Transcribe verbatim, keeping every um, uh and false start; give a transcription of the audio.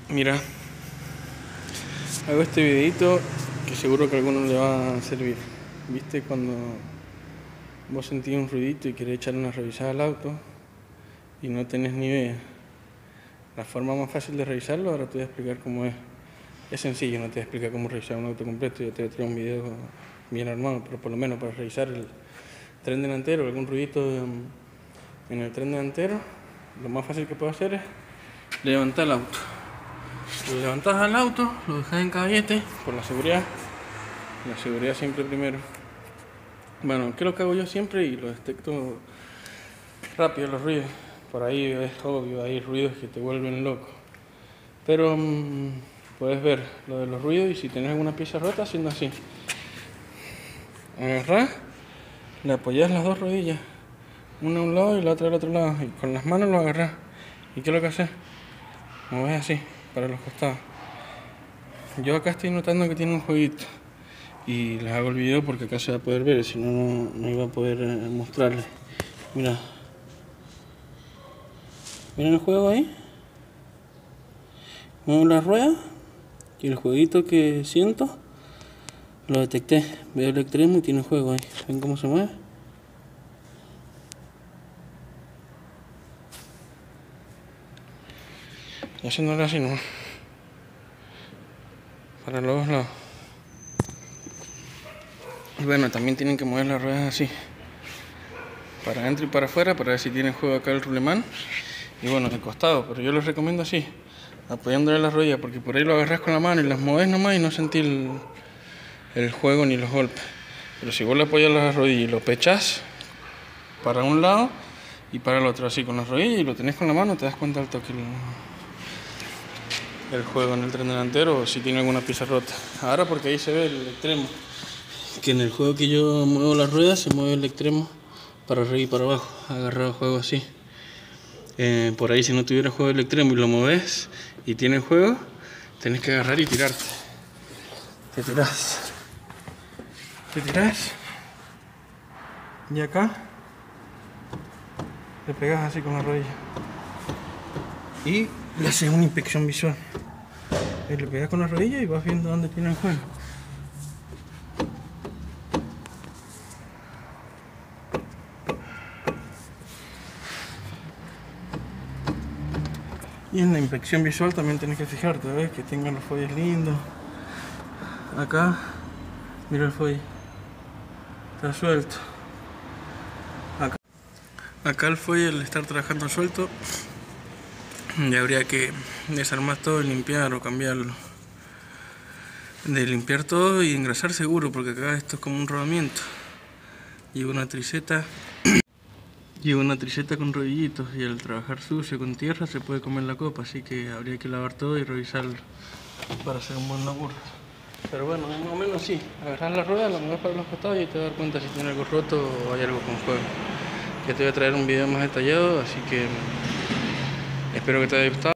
Mira, hago este videito que seguro que a alguno le va a servir. ¿Viste cuando vos sentís un ruidito y querés echarle una revisada al auto y no tenés ni idea? La forma más fácil de revisarlo, ahora te voy a explicar cómo es. Es sencillo, no te voy a explicar cómo revisar un auto completo, yo te voy a traer un video bien armado, pero por lo menos para revisar el tren delantero, algún ruidito en el tren delantero, lo más fácil que puedo hacer es levantar el auto. Lo levantás al auto, lo dejas en caballete, por la seguridad. La seguridad siempre primero. Bueno, ¿qué es lo que hago yo siempre? Y lo detecto rápido los ruidos. Por ahí es obvio, hay ruidos que te vuelven loco. Pero mmm, puedes ver lo de los ruidos y si tenés alguna pieza rota, haciendo así. Agarrás, le apoyás las dos rodillas, una a un lado y la otra al otro lado. Y con las manos lo agarrás. ¿Y qué es lo que haces? Mueves así, para los costados. Yo acá estoy notando que tiene un jueguito y les hago el video porque acá se va a poder ver, si no, no, no iba a poder eh, mostrarles. Mira, miren el juego ahí. Muevo la rueda y el jueguito que siento lo detecté. Veo el extremo y tiene juego ahí. ¿Ven cómo se mueve? Y haciéndolo así nomás, para los dos lados. Y bueno, también tienen que mover las ruedas así, para adentro y para afuera, para ver si tiene juego acá el rulemán. Y bueno, de costado, pero yo les recomiendo así, apoyándole las rodillas, porque por ahí lo agarras con la mano y las mueves nomás y no sentís el, el juego ni los golpes. Pero si vos le apoyas las rodillas y lo pechás para un lado y para el otro, así con las rodillas, y lo tenés con la mano, te das cuenta del toque el, el juego en el tren delantero, o si tiene alguna pieza rota. Ahora porque ahí se ve el extremo, que en el juego que yo muevo las ruedas se mueve el extremo para arriba y para abajo, agarrado el juego así. Eh, por ahí si no tuviera juego del extremo y lo mueves y tiene juego, tenés que agarrar y tirarte. Te tirás. Te tirás. Y acá le pegas así con la rodilla. Y le haces una inspección visual. Y le pegas con la rodilla y vas viendo dónde tiene el juego. Y en la inspección visual también tenés que fijarte, ¿ves? Que tengan los fuelles lindos. Acá, mira el fuelle. Está suelto. Acá, acá el fuelle, al estar trabajando suelto, ya habría que desarmar todo y limpiar o cambiarlo. De limpiar todo y engrasar seguro, porque acá esto es como un rodamiento. Lleva una triceta. Lleva una triceta con rodillitos y al trabajar sucio con tierra se puede comer la copa, así que habría que lavar todo y revisarlo para hacer un buen laburo. Pero bueno, más o menos así, agarras la rueda, la mueves para los costados y te vas a dar cuenta si tiene algo roto o hay algo con juego. Ya te voy a traer un video más detallado, así que espero que te haya gustado.